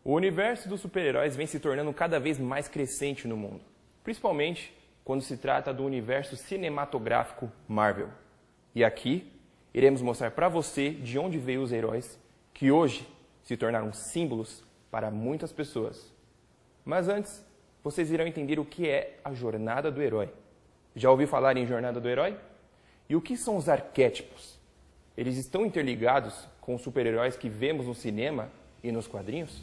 O universo dos super-heróis vem se tornando cada vez mais crescente no mundo, principalmente quando se trata do universo cinematográfico Marvel. E aqui, iremos mostrar para você de onde veio os heróis que hoje se tornaram símbolos para muitas pessoas. Mas antes, vocês irão entender o que é a jornada do herói. Já ouviu falar em jornada do herói? E o que são os arquétipos? Eles estão interligados com os super-heróis que vemos no cinema e nos quadrinhos?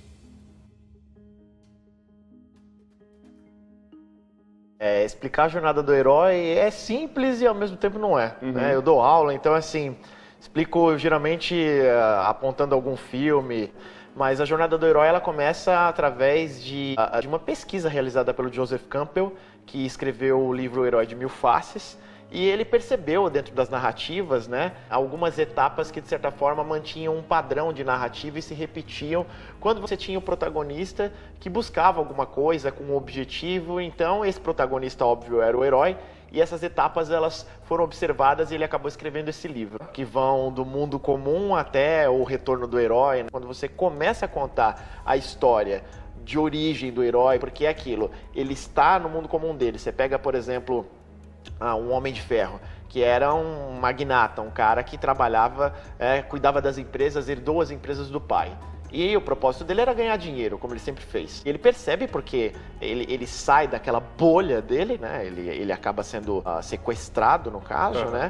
Explicar a jornada do herói é simples e ao mesmo tempo não é. Né? Eu dou aula, então assim, explico geralmente apontando algum filme, mas a jornada do herói ela começa através de uma pesquisa realizada pelo Joseph Campbell, que escreveu o livro O Herói de Mil Faces, e ele percebeu dentro das narrativas, né, algumas etapas que de certa forma mantinham um padrão de narrativa e se repetiam quando você tinha o protagonista que buscava alguma coisa com um objetivo. Então esse protagonista, óbvio, era o herói, e essas etapas elas foram observadas e ele acabou escrevendo esse livro, que vão do mundo comum até o retorno do herói. Quando você começa a contar a história de origem do herói, porque é aquilo, ele está no mundo comum dele. Você pega, por exemplo, um Homem de Ferro, que era um magnata, um cara que trabalhava, cuidava das empresas, herdou as empresas do pai. E o propósito dele era ganhar dinheiro, como ele sempre fez. E ele percebe porque ele sai daquela bolha dele, né? Ele acaba sendo sequestrado, no caso, né?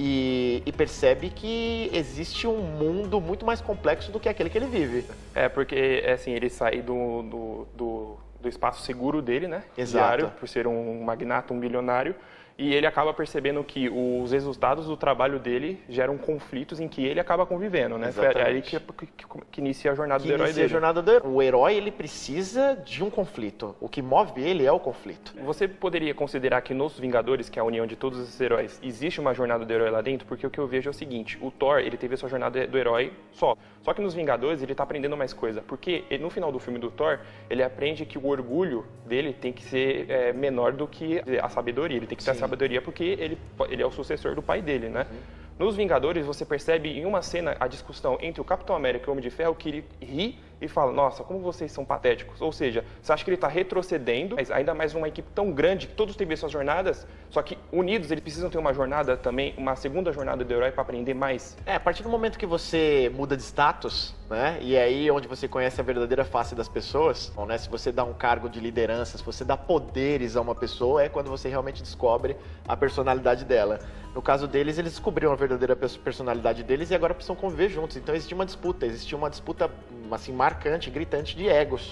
E percebe que existe um mundo muito mais complexo do que aquele que ele vive. Porque assim, ele sai do espaço seguro dele, né? Exato. Diário, por ser um magnata, um bilionário. E ele acaba percebendo que os resultados do trabalho dele geram conflitos em que ele acaba convivendo, né? É aí que inicia a jornada do herói dele. O herói, ele precisa de um conflito. O que move ele é o conflito. Você poderia considerar que nos Vingadores, que é a união de todos esses heróis, existe uma jornada do herói lá dentro? Porque o que eu vejo é o seguinte, o Thor, ele teve a sua jornada do herói só. Só que nos Vingadores, ele tá aprendendo mais coisa. Porque no final do filme do Thor, ele aprende que o orgulho dele tem que ser menor do que a sabedoria. Ele tem que ter a sabedoria porque ele é o sucessor do pai dele, né? Nos Vingadores, você percebe em uma cena a discussão entre o Capitão América e o Homem de Ferro, que ele ri e fala, nossa, como vocês são patéticos. Ou seja, você acha que ele está retrocedendo, mas ainda mais uma equipe tão grande, que todos têm suas jornadas, só que unidos eles precisam ter uma jornada também, uma segunda jornada do herói para aprender mais. A partir do momento que você muda de status, né, e aí onde você conhece a verdadeira face das pessoas, né, se você dá um cargo de liderança, se você dá poderes a uma pessoa, é quando você realmente descobre a personalidade dela. No caso deles, eles descobriram a verdadeira personalidade deles e agora precisam conviver juntos. Então existia uma disputa assim, marcante, gritante de egos.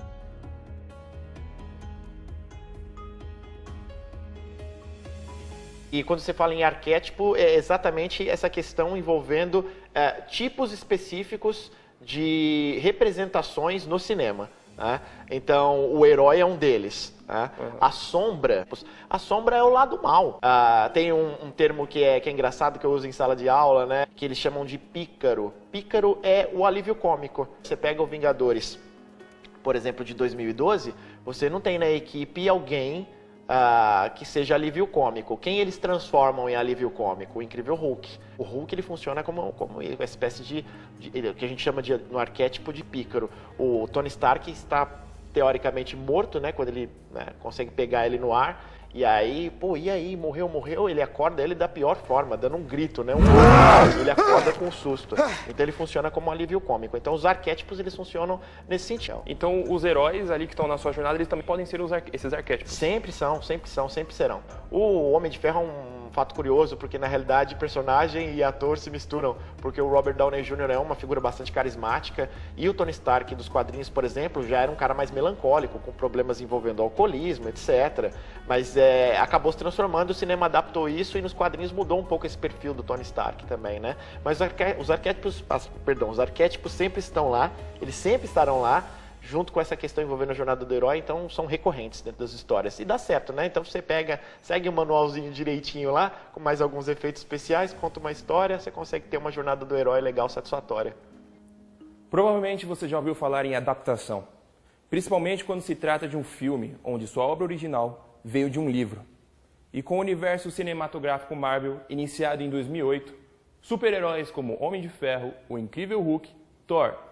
E quando você fala em arquétipo, é exatamente essa questão envolvendo tipos específicos de representações no cinema. Né? Então, o herói é um deles. Né? A sombra é o lado mal. Tem um termo que é engraçado, que eu uso em sala de aula, né? Que eles chamam de pícaro. Pícaro é o alívio cômico. Você pega o Vingadores, por exemplo, de 2012, você não tem na equipe alguém que seja alívio cômico. Quem eles transformam em alívio cômico? O Incrível Hulk. O Hulk ele funciona como uma espécie de que a gente chama no arquétipo de pícaro. O Tony Stark está teoricamente morto, né? Quando ele consegue pegar ele no ar. E aí, e aí, morreu, ele acorda ele da pior forma, dando um grito, né? Ele acorda com um susto. Então ele funciona como um alívio cômico. Então os arquétipos, eles funcionam nesse sentido. Então os heróis ali que estão na sua jornada, eles também podem ser esses arquétipos? Sempre serão. O Homem de Ferro é um fato curioso, porque na realidade personagem e ator se misturam, porque o Robert Downey Jr. é uma figura bastante carismática, e o Tony Stark dos quadrinhos, por exemplo, já era um cara mais melancólico, com problemas envolvendo alcoolismo, etc. Mas acabou se transformando, o cinema adaptou isso e nos quadrinhos mudou um pouco esse perfil do Tony Stark também, né? Mas os arquétipos sempre estão lá, eles sempre estarão lá, junto com essa questão envolvendo a jornada do herói, então são recorrentes dentro das histórias. E dá certo, né? Então você segue um manualzinho direitinho lá, com mais alguns efeitos especiais, conta uma história, você consegue ter uma jornada do herói legal, satisfatória. Provavelmente você já ouviu falar em adaptação, principalmente quando se trata de um filme onde sua obra original veio de um livro. E com o universo cinematográfico Marvel, iniciado em 2008, super-heróis como Homem de Ferro, o Incrível Hulk, Thor,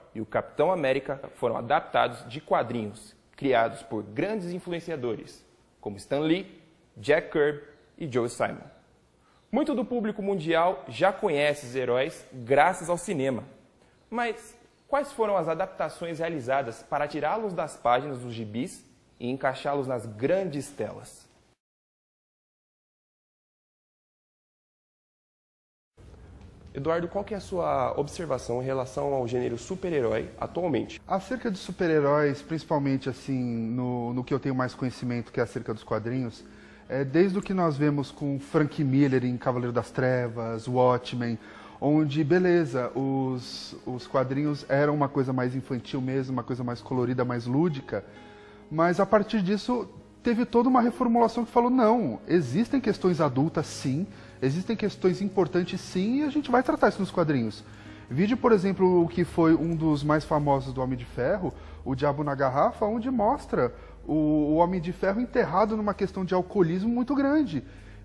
e o Capitão América foram adaptados de quadrinhos criados por grandes influenciadores, como Stan Lee, Jack Kirby e Joe Simon. Muito do público mundial já conhece os heróis graças ao cinema. Mas quais foram as adaptações realizadas para tirá-los das páginas dos gibis e encaixá-los nas grandes telas? Eduardo, qual que é a sua observação em relação ao gênero super-herói atualmente? Acerca de super-heróis, principalmente assim, no que eu tenho mais conhecimento, que é acerca dos quadrinhos, desde o que nós vemos com Frank Miller em Cavaleiro das Trevas, Watchmen, onde, beleza, os quadrinhos eram uma coisa mais infantil mesmo, uma coisa mais colorida, mais lúdica, mas a partir disso teve toda uma reformulação que falou, não, existem questões adultas sim, existem questões importantes sim, e a gente vai tratar isso nos quadrinhos. Vide, por exemplo, o que foi um dos mais famosos do Homem de Ferro, O Diabo na Garrafa, onde mostra o Homem de Ferro enterrado numa questão de alcoolismo muito grande.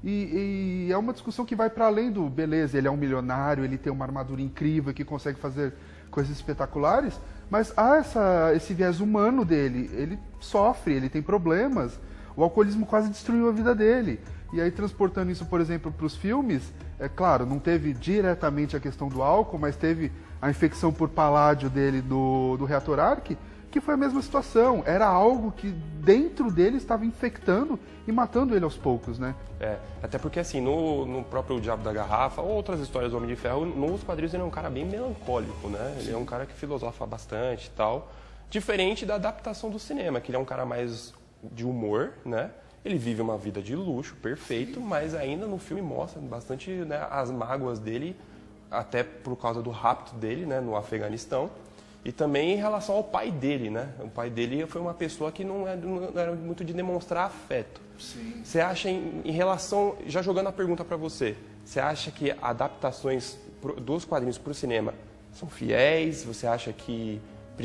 E é uma discussão que vai para além do, beleza, ele é um milionário, ele tem uma armadura incrível, que consegue fazer coisas espetaculares, mas há esse viés humano dele, ele sofre, ele tem problemas, o alcoolismo quase destruiu a vida dele. E aí, transportando isso, por exemplo, para os filmes, é claro, não teve diretamente a questão do álcool, mas teve a infecção por paládio dele do reator Ark, que foi a mesma situação. Era algo que dentro dele estava infectando e matando ele aos poucos, né? Até porque assim, no próprio Diabo da Garrafa, ou outras histórias do Homem de Ferro, nos quadrinhos ele é um cara bem melancólico, né? Ele é um cara que filosofa bastante e tal. Diferente da adaptação do cinema, que ele é um cara mais de humor, né? Ele vive uma vida de luxo, perfeito, mas ainda no filme mostra bastante, né, as mágoas dele, até por causa do rapto dele, né, no Afeganistão. E também em relação ao pai dele, né? O pai dele foi uma pessoa que não era muito de demonstrar afeto. Sim. Você acha, em relação, já jogando a pergunta para você, você acha que adaptações dos quadrinhos para o cinema são fiéis? Você acha que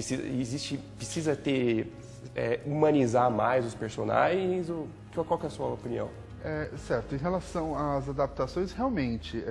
precisa ter, humanizar mais os personagens? Qual que é a sua opinião? Certo, em relação às adaptações, realmente,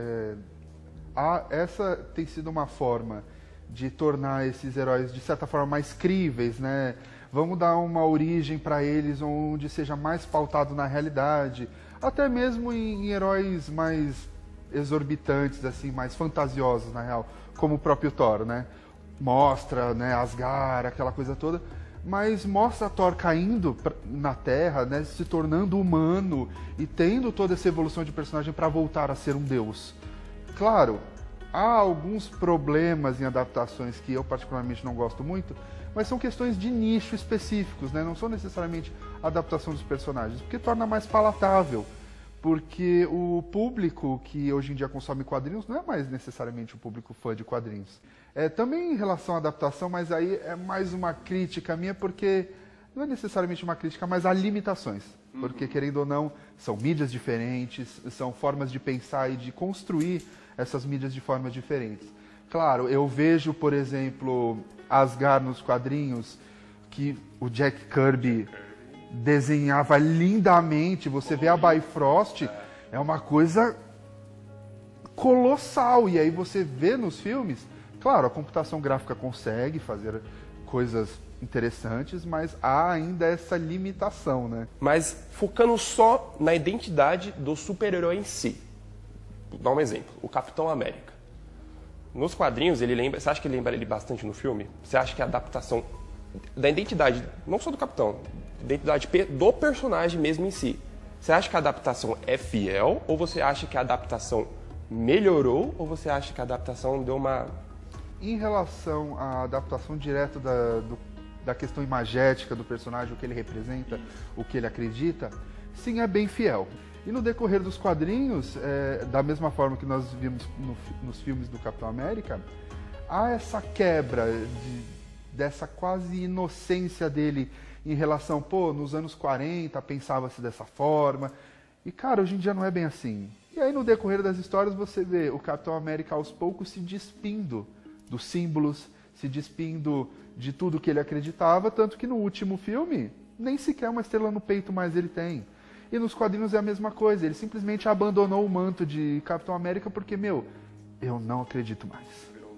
essa tem sido uma forma de tornar esses heróis, de certa forma, mais críveis, né? Vamos dar uma origem para eles onde seja mais pautado na realidade, até mesmo em heróis mais exorbitantes, assim, mais fantasiosos, na real, como o próprio Thor, né? Mostra, né, Asgard, aquela coisa toda, mas mostra Thor caindo na Terra, né, se tornando humano e tendo toda essa evolução de personagem para voltar a ser um deus. Claro, há alguns problemas em adaptações que eu particularmente não gosto muito, mas são questões de nicho específicos, né? Não são necessariamente a adaptação dos personagens, porque torna mais palatável, porque o público que hoje em dia consome quadrinhos não é mais necessariamente o público fã de quadrinhos. Também em relação à adaptação, mas aí é mais uma crítica minha, porque não é necessariamente uma crítica, mas há limitações. Porque, querendo ou não, são mídias diferentes, são formas de pensar e de construir essas mídias de formas diferentes. Claro, eu vejo, por exemplo, Asgard nos quadrinhos, que o Jack Kirby desenhava lindamente. Você vê a Bifrost, é uma coisa colossal. E aí você vê nos filmes, claro, a computação gráfica consegue fazer coisas interessantes, mas há ainda essa limitação, né? Mas focando só na identidade do super-herói em si. Vou dar um exemplo, o Capitão América. Nos quadrinhos, você acha que ele lembra ele bastante no filme? Você acha que a adaptação da identidade, não só do Capitão, identidade do personagem mesmo em si, você acha que a adaptação é fiel? Ou você acha que a adaptação melhorou? Ou você acha que a adaptação deu uma... Em relação à adaptação direta da questão imagética do personagem, o que ele representa, o que ele acredita, sim, é bem fiel. E no decorrer dos quadrinhos, da mesma forma que nós vimos nos filmes do Capitão América, há essa quebra dessa quase inocência dele em relação, nos anos 40 pensava-se dessa forma, e cara, hoje em dia não é bem assim. E aí no decorrer das histórias você vê o Capitão América aos poucos se despindo dos símbolos, se despindo de tudo que ele acreditava, tanto que no último filme, nem sequer uma estrela no peito mais ele tem. E nos quadrinhos é a mesma coisa, ele simplesmente abandonou o manto de Capitão América porque, eu não acredito mais. Virou nômade, né?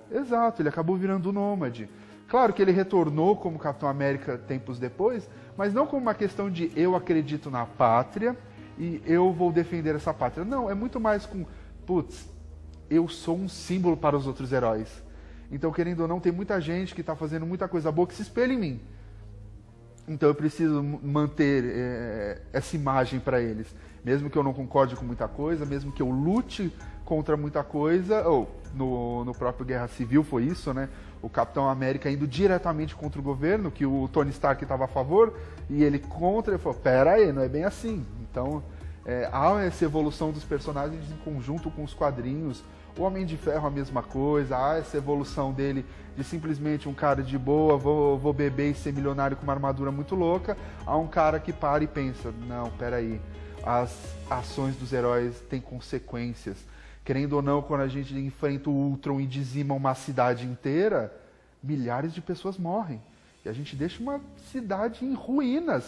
Exato, ele acabou virando nômade. Claro que ele retornou como Capitão América tempos depois, mas não como uma questão de eu acredito na pátria e eu vou defender essa pátria. Não, é muito mais com, putz, eu sou um símbolo para os outros heróis. Então, querendo ou não, tem muita gente que está fazendo muita coisa boa que se espelha em mim. Então eu preciso manter essa imagem para eles. Mesmo que eu não concorde com muita coisa, mesmo que eu lute contra muita coisa, ou no próprio Guerra Civil foi isso, né? O Capitão América indo diretamente contra o governo, que o Tony Stark estava a favor, e ele contra, ele falou, pera aí, não é bem assim. Então, há essa evolução dos personagens em conjunto com os quadrinhos. O Homem de Ferro a mesma coisa, há essa evolução dele de simplesmente um cara de boa, vou beber e ser milionário com uma armadura muito louca, a um cara que para e pensa, não, peraí, as ações dos heróis têm consequências. Querendo ou não, quando a gente enfrenta o Ultron e dizima uma cidade inteira, milhares de pessoas morrem. E a gente deixa uma cidade em ruínas.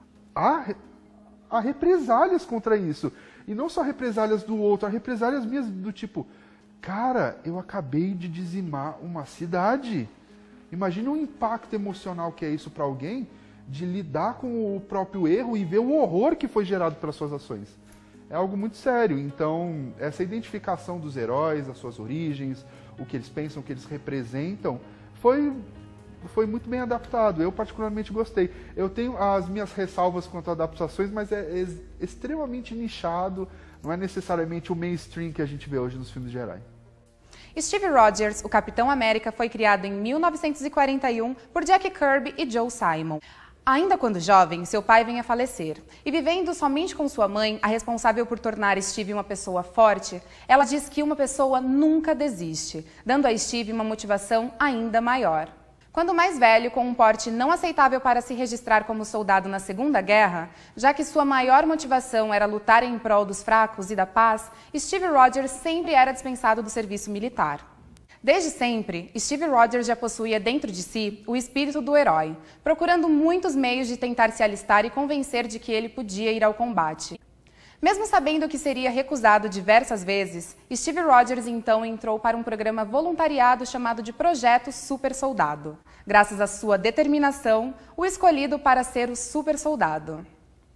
Há represálias contra isso. E não só represálias do outro, há represálias minhas do tipo, cara, eu acabei de dizimar uma cidade. Imagina o impacto emocional que é isso para alguém, de lidar com o próprio erro e ver o horror que foi gerado pelas suas ações. É algo muito sério. Então, essa identificação dos heróis, as suas origens, o que eles pensam, o que eles representam, foi muito bem adaptado. Eu particularmente gostei. Eu tenho as minhas ressalvas quanto a adaptações, mas é extremamente nichado, não é necessariamente o mainstream que a gente vê hoje nos filmes de herói. Steve Rogers, o Capitão América, foi criado em 1941 por Jack Kirby e Joe Simon. Ainda quando jovem, seu pai vem a falecer. E vivendo somente com sua mãe, a responsável por tornar Steve uma pessoa forte, ela diz que uma pessoa nunca desiste, dando a Steve uma motivação ainda maior. Quando mais velho, com um porte não aceitável para se registrar como soldado na Segunda Guerra, já que sua maior motivação era lutar em prol dos fracos e da paz, Steve Rogers sempre era dispensado do serviço militar. Desde sempre, Steve Rogers já possuía dentro de si o espírito do herói, procurando muitos meios de tentar se alistar e convencer de que ele podia ir ao combate. Mesmo sabendo que seria recusado diversas vezes, Steve Rogers então entrou para um programa voluntariado chamado de Projeto Super Soldado. Graças à sua determinação, o escolhido para ser o super soldado.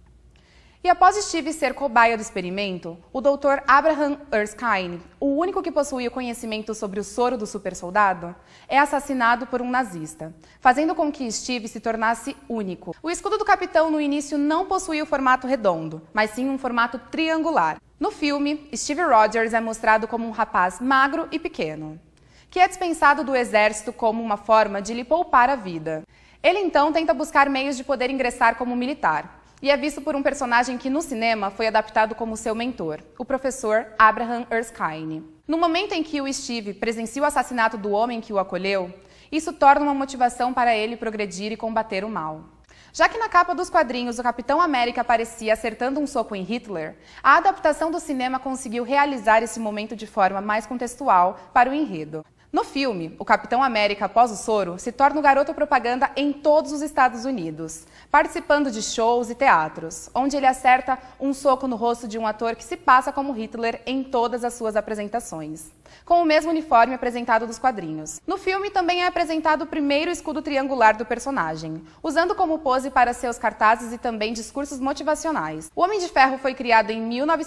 E após Steve ser cobaia do experimento, o Dr. Abraham Erskine, o único que possui o conhecimento sobre o soro do supersoldado, é assassinado por um nazista, fazendo com que Steve se tornasse único. O escudo do capitão no início não possuía o formato redondo, mas sim um formato triangular. No filme, Steve Rogers é mostrado como um rapaz magro e pequeno, que é dispensado do exército como uma forma de lhe poupar a vida. Ele então tenta buscar meios de poder ingressar como militar, e é visto por um personagem que no cinema foi adaptado como seu mentor, o professor Abraham Erskine. No momento em que o Steve presencia o assassinato do homem que o acolheu, isso torna uma motivação para ele progredir e combater o mal. Já que na capa dos quadrinhos o Capitão América aparecia acertando um soco em Hitler, a adaptação do cinema conseguiu realizar esse momento de forma mais contextual para o enredo. No filme, o Capitão América, após o soro, se torna o garoto propaganda em todos os Estados Unidos, participando de shows e teatros, onde ele acerta um soco no rosto de um ator que se passa como Hitler em todas as suas apresentações, com o mesmo uniforme apresentado dos quadrinhos. No filme também é apresentado o primeiro escudo triangular do personagem, usando como pose para seus cartazes e também discursos motivacionais. O Homem de Ferro foi criado em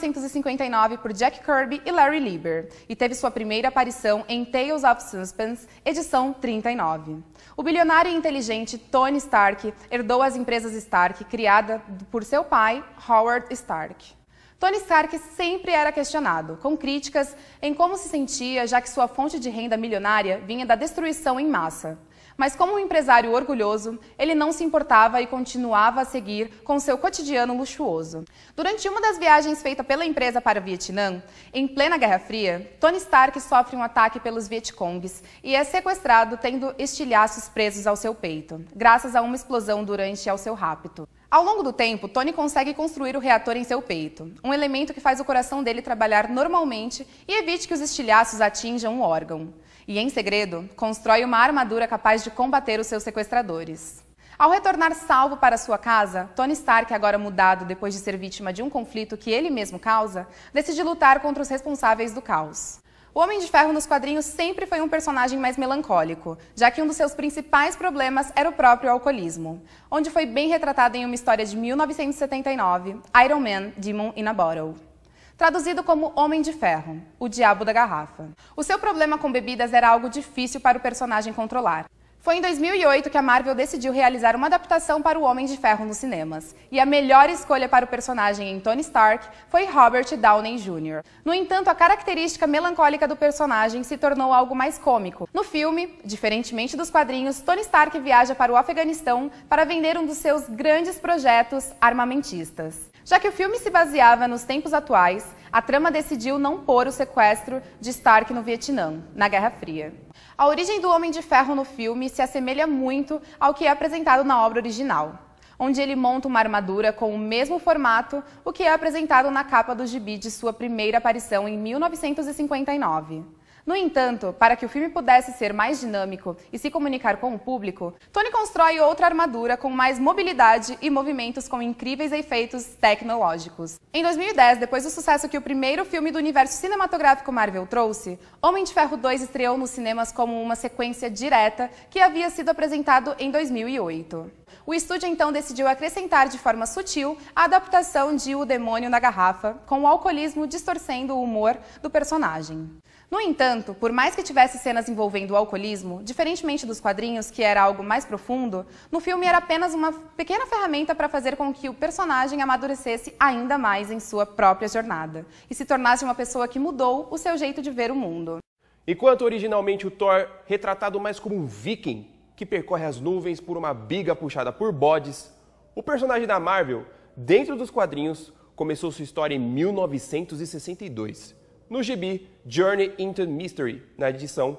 1959 por Jack Kirby e Larry Lieber, e teve sua primeira aparição em Tales of Suspense, edição 39. O bilionário e inteligente Tony Stark herdou as empresas Stark, criada por seu pai, Howard Stark. Tony Stark sempre era questionado, com críticas em como se sentia, já que sua fonte de renda milionária vinha da destruição em massa. Mas como um empresário orgulhoso, ele não se importava e continuava a seguir com seu cotidiano luxuoso. Durante uma das viagens feitas pela empresa para o Vietnã, em plena Guerra Fria, Tony Stark sofre um ataque pelos Vietcongs e é sequestrado tendo estilhaços presos ao seu peito, graças a uma explosão durante ao seu rapto. Ao longo do tempo, Tony consegue construir o reator em seu peito, um elemento que faz o coração dele trabalhar normalmente e evite que os estilhaços atinjam o órgão. E, em segredo, constrói uma armadura capaz de combater os seus sequestradores. Ao retornar salvo para sua casa, Tony Stark, agora mudado depois de ser vítima de um conflito que ele mesmo causa, decide lutar contra os responsáveis do caos. O Homem de Ferro nos quadrinhos sempre foi um personagem mais melancólico, já que um dos seus principais problemas era o próprio alcoolismo, onde foi bem retratado em uma história de 1979, Iron Man, Demon in a Bottle. Traduzido como Homem de Ferro, o Diabo da Garrafa. O seu problema com bebidas era algo difícil para o personagem controlar. Foi em 2008 que a Marvel decidiu realizar uma adaptação para o Homem de Ferro nos cinemas, e a melhor escolha para o personagem em Tony Stark foi Robert Downey Jr. No entanto, a característica melancólica do personagem se tornou algo mais cômico. No filme, diferentemente dos quadrinhos, Tony Stark viaja para o Afeganistão para vender um dos seus grandes projetos armamentistas. Já que o filme se baseava nos tempos atuais, a trama decidiu não pôr o sequestro de Stark no Vietnã, na Guerra Fria. A origem do Homem de Ferro no filme se assemelha muito ao que é apresentado na obra original, onde ele monta uma armadura com o mesmo formato, o que é apresentado na capa do gibi de sua primeira aparição em 1959. No entanto, para que o filme pudesse ser mais dinâmico e se comunicar com o público, Tony constrói outra armadura com mais mobilidade e movimentos com incríveis efeitos tecnológicos. Em 2010, depois do sucesso que o primeiro filme do universo cinematográfico Marvel trouxe, Homem de Ferro 2 estreou nos cinemas como uma sequência direta que havia sido apresentado em 2008. O estúdio então decidiu acrescentar de forma sutil a adaptação de O Demônio na Garrafa, com o alcoolismo distorcendo o humor do personagem. No entanto, por mais que tivesse cenas envolvendo o alcoolismo, diferentemente dos quadrinhos, que era algo mais profundo, no filme era apenas uma pequena ferramenta para fazer com que o personagem amadurecesse ainda mais em sua própria jornada e se tornasse uma pessoa que mudou o seu jeito de ver o mundo. Enquanto originalmente o Thor, retratado mais como um viking que percorre as nuvens por uma biga puxada por bodes, o personagem da Marvel, dentro dos quadrinhos, começou sua história em 1962. No gibi Journey into Mystery, na edição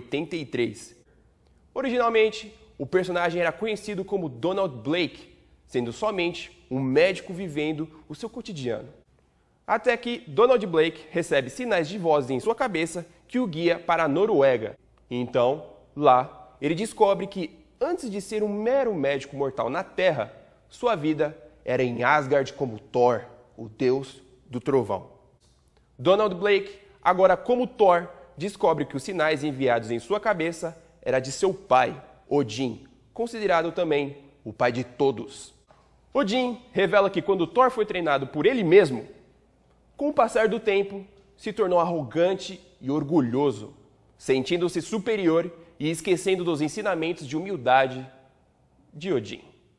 83. Originalmente, o personagem era conhecido como Donald Blake, sendo somente um médico vivendo o seu cotidiano. Até que Donald Blake recebe sinais de vozes em sua cabeça que o guia para a Noruega. Então, lá, ele descobre que, antes de ser um mero médico mortal na Terra, sua vida era em Asgard como Thor, o deus do trovão. Donald Blake, agora como Thor, descobre que os sinais enviados em sua cabeça eram de seu pai, Odin, considerado também o pai de todos. Odin revela que quando Thor foi treinado por ele mesmo, com o passar do tempo, se tornou arrogante e orgulhoso, sentindo-se superior e esquecendo dos ensinamentos de humildade de Odin.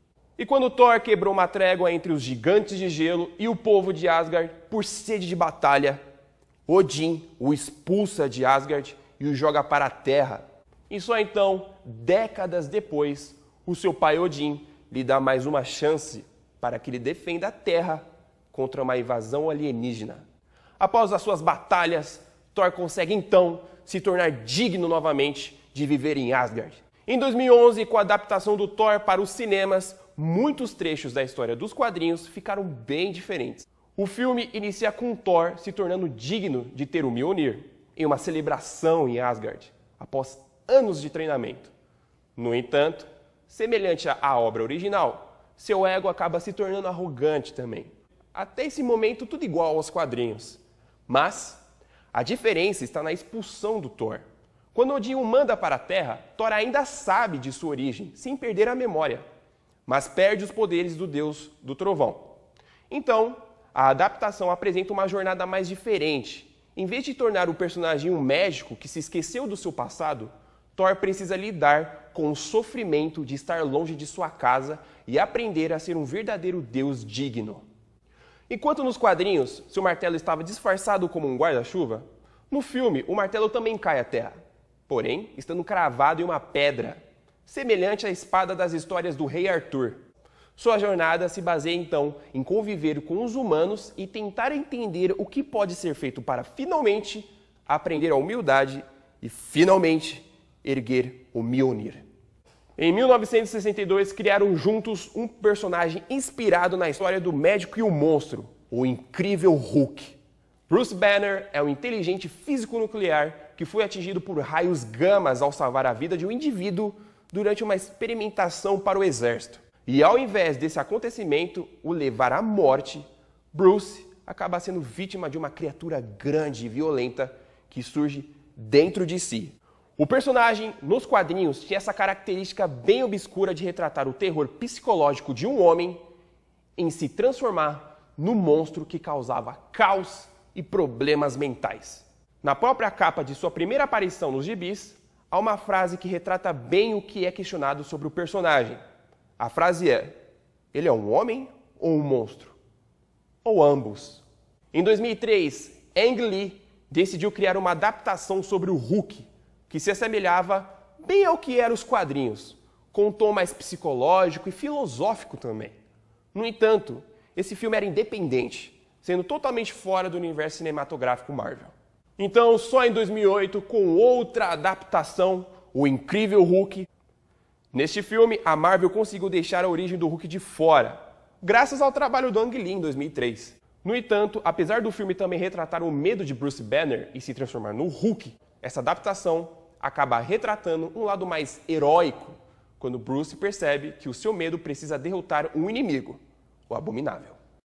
E quando Thor quebrou uma trégua entre os gigantes de gelo e o povo de Asgard por sede de batalha, Odin o expulsa de Asgard e o joga para a Terra. E só então, décadas depois, o seu pai Odin lhe dá mais uma chance para que ele defenda a Terra contra uma invasão alienígena. Após as suas batalhas, Thor consegue então se tornar digno novamente de viver em Asgard. Em 2011, com a adaptação do Thor para os cinemas, muitos trechos da história dos quadrinhos ficaram bem diferentes. O filme inicia com Thor se tornando digno de ter o Mjolnir, em uma celebração em Asgard, após anos de treinamento. No entanto, semelhante à obra original, seu ego acaba se tornando arrogante também. Até esse momento, tudo igual aos quadrinhos. Mas a diferença está na expulsão do Thor. Quando Odin o manda para a Terra, Thor ainda sabe de sua origem, sem perder a memória, mas perde os poderes do deus do trovão. Então, a adaptação apresenta uma jornada mais diferente. Em vez de tornar o personagem um médico que se esqueceu do seu passado, Thor precisa lidar com o sofrimento de estar longe de sua casa e aprender a ser um verdadeiro deus digno. Enquanto nos quadrinhos, seu martelo estava disfarçado como um guarda-chuva, no filme o martelo também cai à terra, porém estando cravado em uma pedra, semelhante à espada das histórias do rei Arthur. Sua jornada se baseia então em conviver com os humanos e tentar entender o que pode ser feito para finalmente aprender a humildade e finalmente erguer o Mjolnir. Em 1962, criaram juntos um personagem inspirado na história do médico e o monstro, o incrível Hulk. Bruce Banner é um inteligente físico nuclear que foi atingido por raios gamas ao salvar a vida de um indivíduo durante uma experimentação para o exército. E ao invés desse acontecimento o levar à morte, Bruce acaba sendo vítima de uma criatura grande e violenta que surge dentro de si. O personagem, nos quadrinhos, tinha essa característica bem obscura de retratar o terror psicológico de um homem em se transformar no monstro que causava caos e problemas mentais. Na própria capa de sua primeira aparição nos gibis, há uma frase que retrata bem o que é questionado sobre o personagem. A frase é: ele é um homem ou um monstro? Ou ambos? Em 2003, Ang Lee decidiu criar uma adaptação sobre o Hulk, que se assemelhava bem ao que eram os quadrinhos, com um tom mais psicológico e filosófico também. No entanto, esse filme era independente, sendo totalmente fora do universo cinematográfico Marvel. Então, só em 2008, com outra adaptação, O Incrível Hulk. Neste filme, a Marvel conseguiu deixar a origem do Hulk de fora, graças ao trabalho do Ang Lee em 2003. No entanto, apesar do filme também retratar o medo de Bruce Banner e se transformar no Hulk, essa adaptação acaba retratando um lado mais heróico, quando Bruce percebe que o seu medo precisa derrotar um inimigo, o Abominável.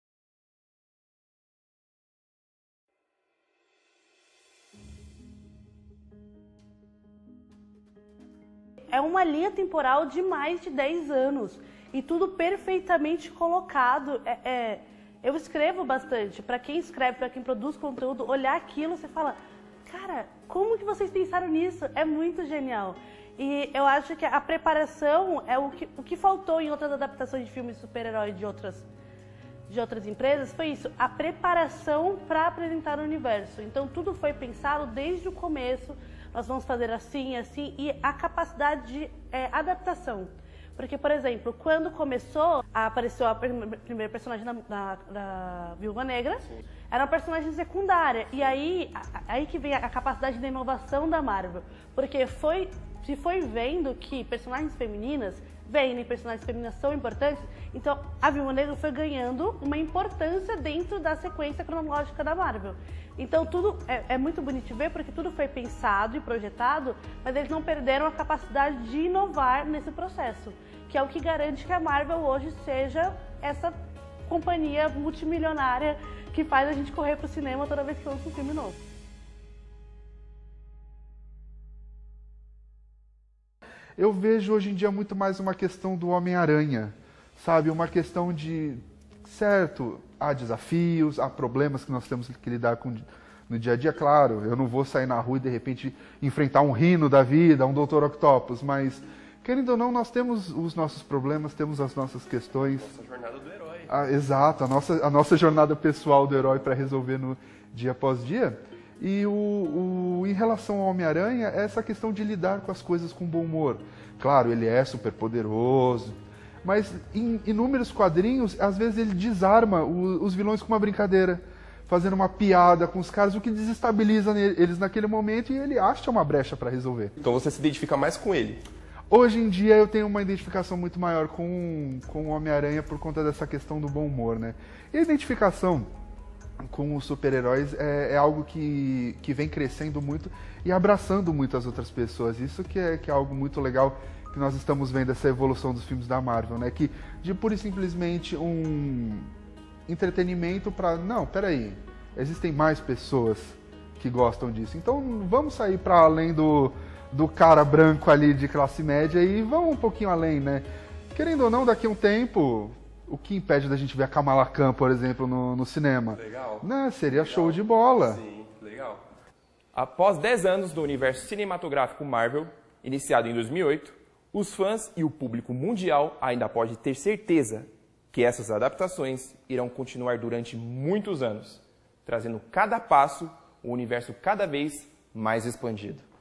É uma linha temporal de mais de 10 anos e tudo perfeitamente colocado. Eu escrevo bastante. Para quem escreve, para quem produz conteúdo, olhar aquilo, você fala, cara, como que vocês pensaram nisso? É muito genial. E eu acho que a preparação é o que faltou em outras adaptações de filmes de super-herói de outras empresas, foi isso, a preparação para apresentar o universo. Então tudo foi pensado desde o começo, nós vamos fazer assim, assim, e a capacidade de adaptação. Porque, por exemplo, quando apareceu a primeira personagem da Viúva Negra, era uma personagem secundária. E aí que vem a capacidade de inovação da Marvel. Porque se foi vendo que personagens femininas personagens femininas são importantes, então a Viúva Negra foi ganhando uma importância dentro da sequência cronológica da Marvel. Então tudo é muito bonito de ver, porque tudo foi pensado e projetado, mas eles não perderam a capacidade de inovar nesse processo, que é o que garante que a Marvel hoje seja essa companhia multimilionária que faz a gente correr pro cinema toda vez que lança um filme novo. Eu vejo hoje em dia muito mais uma questão do Homem-Aranha, sabe? Uma questão de, certo, há desafios, há problemas que nós temos que lidar com no dia a dia. Claro, eu não vou sair na rua e de repente enfrentar um Rhino da vida, um Dr. Octopus, mas, querendo ou não, nós temos os nossos problemas, temos as nossas questões. Nossa jornada do herói. Exato, a nossa jornada pessoal do herói para resolver no dia após dia. E em relação ao Homem-Aranha, é essa questão de lidar com as coisas com bom humor. Claro, ele é super poderoso, mas em inúmeros quadrinhos, às vezes ele desarma os vilões com uma brincadeira, fazendo uma piada com os caras, o que desestabiliza eles naquele momento, e ele acha uma brecha para resolver. Então você se identifica mais com ele? Hoje em dia eu tenho uma identificação muito maior com o Homem-Aranha por conta dessa questão do bom humor, né? E a identificação com os super-heróis é algo que vem crescendo muito e abraçando muito as outras pessoas. Isso que é algo muito legal, que nós estamos vendo essa evolução dos filmes da Marvel, né? Que de pura e simplesmente um entretenimento para... Não, peraí, existem mais pessoas que gostam disso. Então vamos sair para além do cara branco ali de classe média e vamos um pouquinho além, né? Querendo ou não, daqui a um tempo... O que impede da gente ver a Kamala Khan, por exemplo, no cinema? Legal. Né? Seria legal. Show de bola. Sim, legal. Após 10 anos do universo cinematográfico Marvel, iniciado em 2008, os fãs e o público mundial ainda podem ter certeza que essas adaptações irão continuar durante muitos anos, trazendo cada passo um universo cada vez mais expandido.